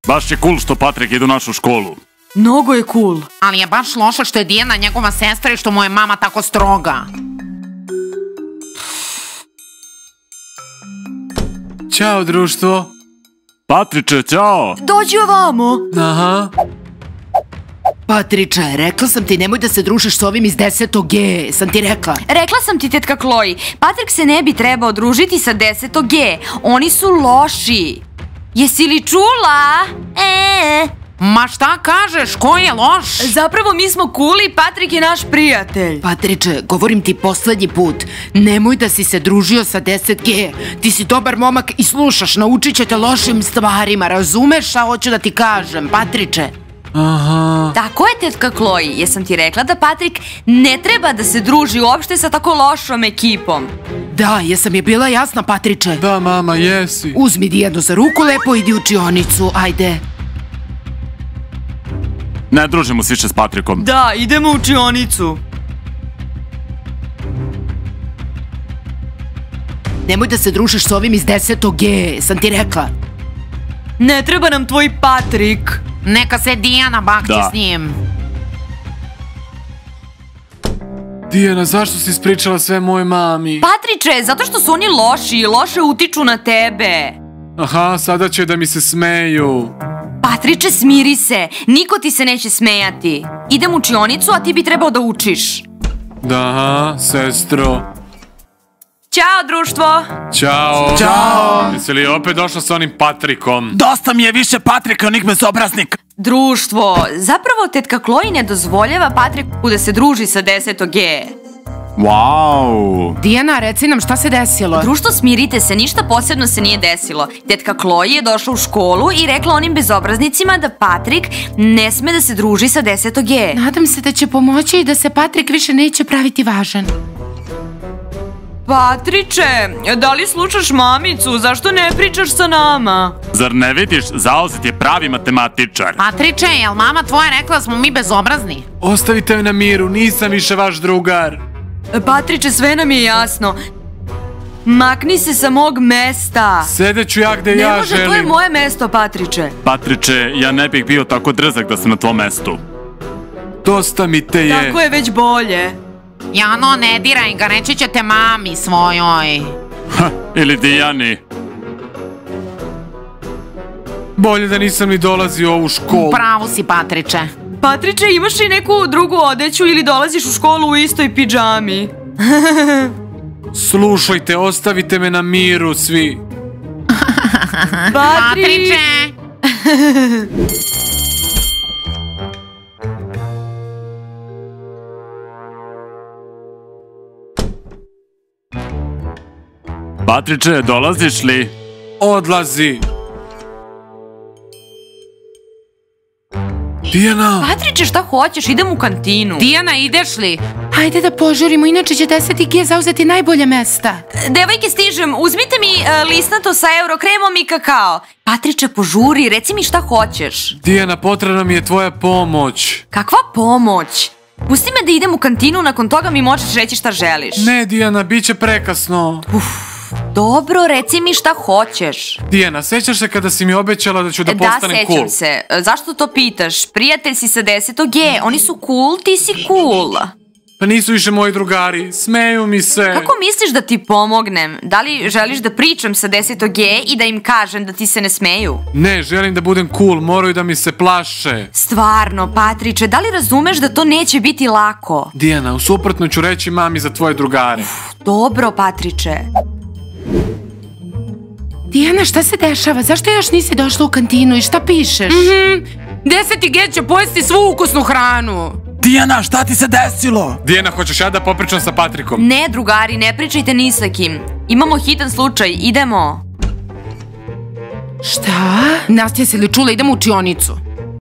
Baš je cool što Patrik ide u našu školu. Mnogo je cool. Ali je baš loše što je Dijana njegova sestra i što mu je mama tako stroga. Ćao, društvo. Patriče, ćao. Dođi ovamo. Aha. Patriče, rekla sam ti nemoj da se družiš s ovim iz 10. G, sam ti rekla. Rekla sam ti, tetka Chloe, Patrik se ne bi trebao družiti sa 10. G. Oni su loši. Jesi li čula? Ma šta kažeš, ko je loš? Zapravo mi smo cool i Patrik je naš prijatelj. Patriče, govorim ti poslednji put, nemoj da si se družio sa 10G. Ti si dobar momak i slušaš, naučit će te lošim stvarima, razumeš šta hoću da ti kažem, Patriče? Aha. Tako je, tetka Chloe, jesam ti rekla da Patrik ne treba da se druži uopšte sa tako lošom ekipom. Da, jesam je bila jasna, Patriče? Da, mama, jesi. Uzmi Dijanu za ruku, lepo idi u učionicu, ajde. Ne družimo se više s Patrikom. Da, idemo u učionicu. Nemoj da se družiš s ovim iz 10. G, sam ti rekla. Ne treba nam tvoj Patrik. Neka se Dijana bakće s njim. Dijana, zašto si ispričala sve moje mami? Patriče, zato što su oni loši i loše utiču na tebe. Aha, sada će da mi se smeju. Patriče, smiri se. Niko ti se neće smejati. Idem u učionicu, a ti bi trebao da učiš. Da, sestro. Ćao, društvo. Ćao. Ćao. Jesi li opet došla sa onim Patrikom? Dosta mi je više Patrika, onih bezobraznika. Društvo, zapravo tetka Chloe ne dozvoljava Patriku da se druži sa 10. G. Wow. Dijana, reci nam šta se desilo. Društvo, smirite se, ništa posebno se nije desilo. Tetka Chloe je došla u školu i rekla onim bezobraznicima da Patrik ne sme da se druži sa 10. G. Nadam se da će pomoći i da se Patrik više neće praviti važan. Patriče, da li slušaš mamicu? Zašto ne pričaš sa nama? Zar ne vidiš, zauzet je pravi matematičar. Patriče, jel mama tvoja rekla da smo mi bezobrazni? Ostavite me na miru, nisam više vaš drugar. Patriče, sve nam je jasno. Makni se sa mog mesta. Sedeću ja gde ja želim. Ne može, to je moje mesto, Patriče. Patriče, ja ne bih bio tako drzak da sam na tvom mestu. Dosta mi te je. Tako je već bolje. Jano, ne diraj ga, reći ćete mami svojoj. Ili Dijani. Bolje da nisam ni dolazio u ovu školu. Pravo si, Patriče. Patriče, imaš li neku drugu odeću ili dolaziš u školu u istoj pidžami? Slušajte, ostavite me na miru svi. Patriče! Patriče, dolaziš li? Odlazi. Dijana! Patriče, šta hoćeš? Idem u kantinu. Dijana, ideš li? Ajde da požurimo, inače će 10. G zauzeti najbolje mesta. Devojke, stižem. Uzmite mi listnato sa eurokremom i kakao. Patriče, požuri, reci mi šta hoćeš. Dijana, potrebna mi je tvoja pomoć. Kakva pomoć? Pusti me da idem u kantinu, nakon toga mi možeš reći šta želiš. Ne, Dijana, bit će prekasno. Dobro, reci mi šta hoćeš. Dijana, sećaš se kada si mi obećala da ću da postanem cool? Da, sećam se. Zašto to pitaš? Prijatelj si sa 10. G, oni su cool, ti si cool. Pa nisu više moji drugari, smeju mi se. Kako misliš da ti pomognem? Da li želiš da pričam sa 10. G i da im kažem da ti se ne smeju? Ne, želim da budem cool, moraju da mi se plaše. Stvarno, Patriče, da li razumeš da to neće biti lako? Dijana, u suprotno ću reći mami za tvoje drugare. Dobro, Patriče. Dijana, šta se dešava? Zašto još nisi došla u kantinu i šta pišeš? 10. G će pojesti svu ukusnu hranu. Dijana, šta ti se desilo? Dijana, hoćeš ja da popričam sa Patrikom? Ne, drugari, ne pričajte ni sa kim. Imamo hitan slučaj, idemo. Šta? Nastja, si li čula? Idemo u učionicu.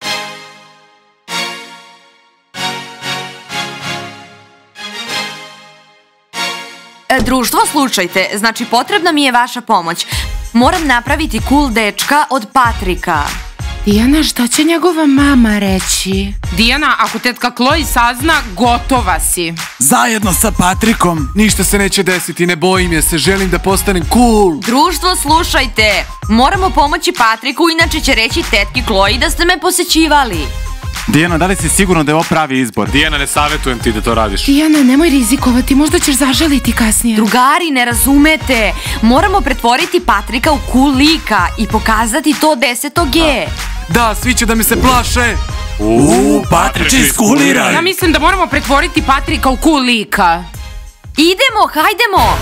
Društvo, slušajte, znači potrebna mi je vaša pomoć. Moram napraviti cool dečka od Patrika. Dijana, šta će njegova mama reći? Dijana, ako tetka Chloe sazna, gotova si. Zajedno sa Patrikom. Ništa se neće desiti, ne bojim je se, želim da postanem cool. Društvo, slušajte. Moramo pomoći Patriku, inače će reći tetki Chloe da ste me posećivali. Dijana, da li si sigurno da je ovo pravi izbor? Dijana, ne savjetujem ti da to radiš. Dijana, nemoj rizikovati, možda ćeš zažaliti kasnije. Drugari, ne razumete. Moramo pretvoriti Patrika u cool lika i pokazati to 10G. Da, svi će da mi se plaše. Patriče, iskuliraj. Ja mislim da moramo pretvoriti Patrika u cool lika. Idemo, hajdemo.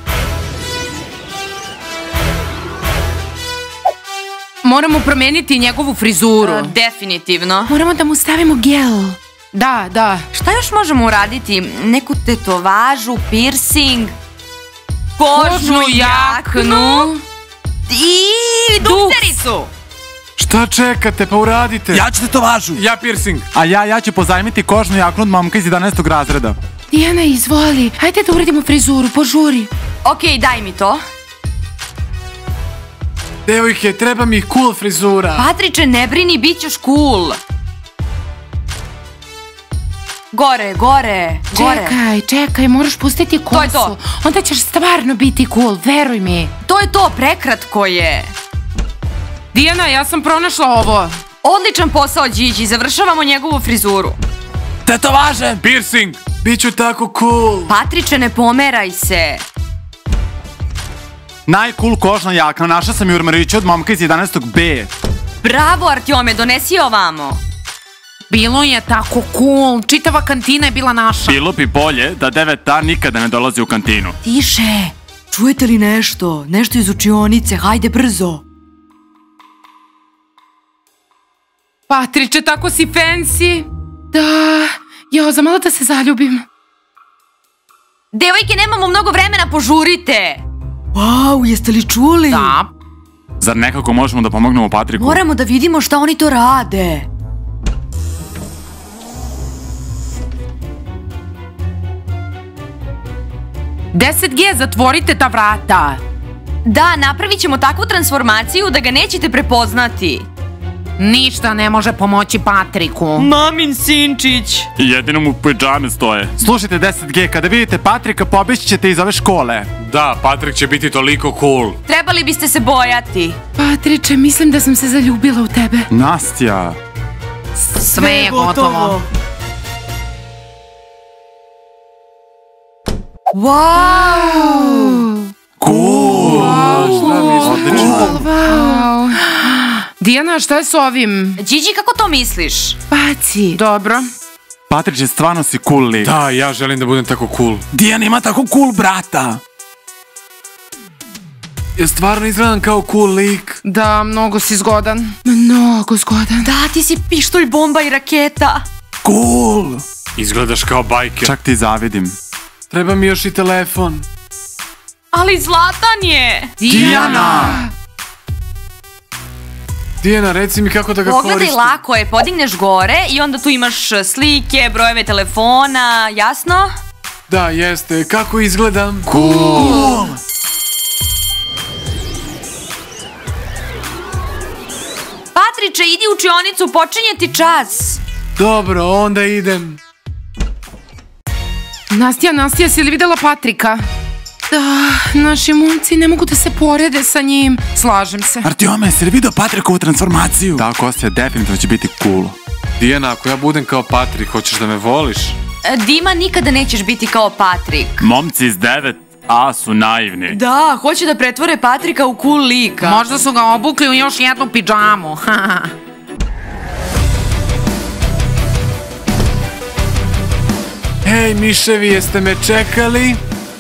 Moramo promeniti njegovu frizuru. Definitivno. Moramo da mu stavimo gel. Da. Šta još možemo uraditi? Neku tetovažu, piercing, kožnu jaknu i duksericu. Šta čekate, pa uradite. Ja ću te to važu. Ja piercing. A ja ću pozajmiti kožnu jaknu od momka iz 11. razreda. Dijana, izvoli. Hajde da uradimo frizuru, požuri. Okej, daj mi to. Devojke, treba mi cool frizura. Patriče, ne brini, bit ćeš cool. Gore. Čekaj, moraš pustiti kosu. To je to. Onda ćeš stvarno biti cool, veruj mi. To je to, prekratko je. Dijana, ja sam pronašla ovo. Odličan posao, Điđi, završavamo njegovu frizuru. Tetovaže. Piercing! Biću tako cool. Patriče, ne pomeraj se. Najcool kožna jakna, našla sam ju u ormariću od momka iz 11. B. Bravo, Artjome, donesi je ovamo. Bilo je tako cool, čitava kantina je bila naša. Bilo bi bolje da 9A nikada ne dolazi u kantinu. Tiše, čujete li nešto? Nešto iz učionice, hajde brzo. Patriče, tako si fancy. Da, zamalo da se zaljubim. Devojke, nemamo mnogo vremena, požurite. Wow, jeste li čuli? Da. Zar nekako možemo da pomognemo Patriku? Moramo da vidimo šta oni to rade. G, zatvorite ta vrata. Da, napravit ćemo takvu transformaciju da ga nećete prepoznati. Ništa ne može pomoći Patriku. Mamin sinčić. Jedino mu pidžame stoje. Slušajte 10G, kada vidite Patrika, pobeći ćete iz ove škole. Da, Patrik će biti toliko cool. Trebali biste se bojati. Patriče, mislim da sam se zaljubila u tebe. Nastja. Sve je gotovo. Wow! Odlično. Wow. Dijana, šta je s ovim? Điđi, kako to misliš? Baci. Dobro. Patriče, stvarno si cool lik. Da, ja želim da budem tako cool. Dijana ima tako cool brata. Ja stvarno izgledam kao cool lik. Da, mnogo si zgodan. Mnogo zgodan. Da, ti si pištolj, bomba i raketa. Cool. Izgledaš kao bajker. Čak ti zavidim. Treba mi još i telefon. Ali Zlatan je. Dijana, reci mi kako da ga koristim. Pogledaj, lako je, podigneš gore i onda tu imaš slike, brojeve telefona, jasno? Da, jeste. Kako izgledam? Cool. Patriče, idi u učionicu, počinje ti čas. Dobro, onda idem. Nastja, si li videla Patrika? Da, naši momci ne mogu da se porede sa njim. Slažem se. Artjome, si li vidio Patrikovu transformaciju? Da, Kostja, definitivno će biti cool. Dijana, ako ja budem kao Patrik, hoćeš da me voliš? Dima, nikada nećeš biti kao Patrik. Momci iz 9A su naivni. Da, hoće da pretvore Patrika u cool lika. Možda su ga obukli u još jednu pidžamu. Hej, miševi, jeste me čekali?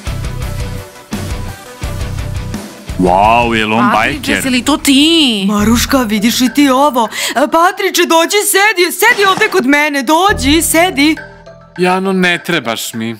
Wow, je li on Patriče, bajker? si li to ti? Maruška, vidiš li ti ovo? Patriče, dođi, sedi ovde kod mene, dođi, sedi. Jano, ne trebaš mi.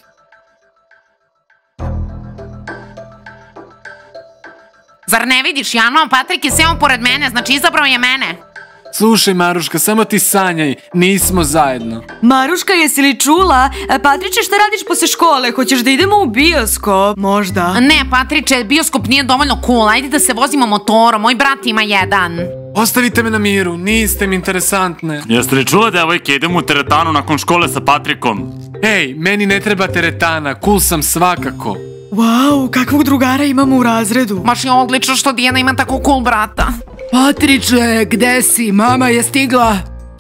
Zar ne vidiš, Jano? Patrik je seo pored mene, znači izabrao je mene. Slušaj, Maruška, samo ti sanjaj, nismo zajedno. Maruška, jesi li čula? Patriče, šta radiš posle škole? Hoćeš da idemo u bioskop? Možda. Ne, Patriče, bioskop nije dovoljno cool, ajde da se vozimo motorom, moj brat ima jedan. Ostavite me na miru, niste mi interesantne. Jeste li čule, devojke, idemo u teretanu nakon škole sa Patrikom? Ej, meni ne treba teretana, cool sam svakako. Wow, kakvog drugara imamo u razredu. Baš je odlično što Dijana ima tako cool brata. Patriče, gde si? Mama je stigla.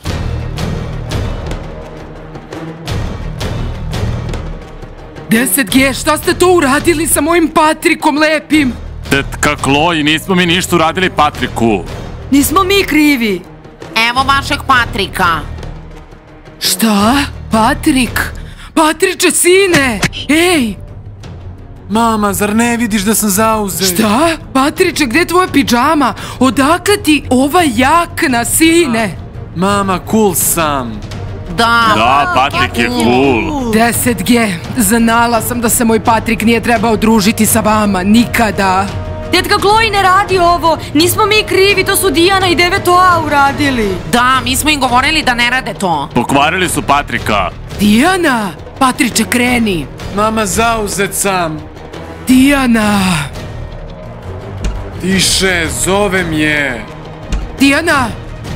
Deset G, šta ste to uradili sa mojim Patrikom lepim? Tetka Chloe, nismo mi ništa uradili Patriku. Nismo mi krivi. Evo vašeg Patrika. Šta? Patrik? Patriče, sine! Ej! Mama, zar ne vidiš da sam zauzet? Šta? Patriče, gde je tvoja pidžama? Odakle ti ova jakna, sine? Mama, cool sam. Da, Patrik je cool. 10G, znala sam da se moj Patrik nije trebao družiti sa vama, nikada. Tetka Chloe ne radi ovo, nismo mi krivi, to su Dijana i 9A uradili. Da, mi smo im govorili da ne rade to. Pokvarili su Patrika. Dijana, Patriče, kreni. Mama, zauzet sam. Dijana, Tiše, zovem je. Dijana.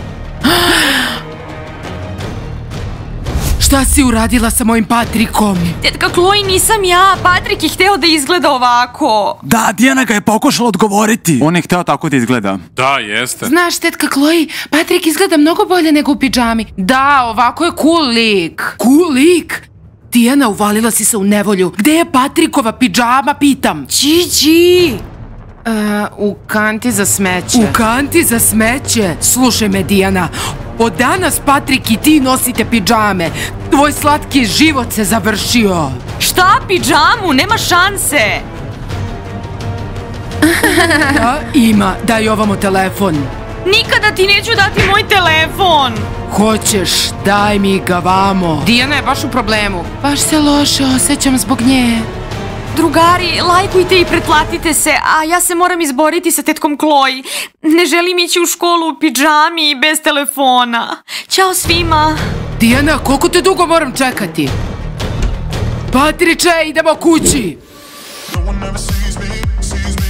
Šta si uradila sa mojim Patrikom? Tetka Chloe, nisam ja, Patrik je hteo da izgleda ovako. Da, Dijana ga je pokušala odgovoriti. On je hteo tako da izgleda. Da, jeste. Znaš, tetka Chloe, Patrik izgleda mnogo bolje nego u pidžami. Da, ovako je cool lik. Cool lik? Dijana, uvalila si se u nevolju. Gde je Patrikova pidžama, pitam? Čiči. U kanti za smeće. U kanti za smeće. Slušaj me, Dijana. Od danas Patrik i ti nosite pidžame. Tvoj slatki život se završio. Šta, pidžamu? Nema šanse. Da, ima. Daj ovamo telefon. Nikada ti neću dati moj telefon. Hoćeš, daj mi ga vamo. Dijana je baš u problemu. Baš se loše osjećam zbog nje. Drugari, lajkujte i pretplatite se, a ja se moram izboriti sa tetkom Chloe. Ne želim ići u školu u pidžami i bez telefona. Ćao svima. Dijana, koliko te dugo moram čekati? Patriče, idemo kući. No one ever sees me,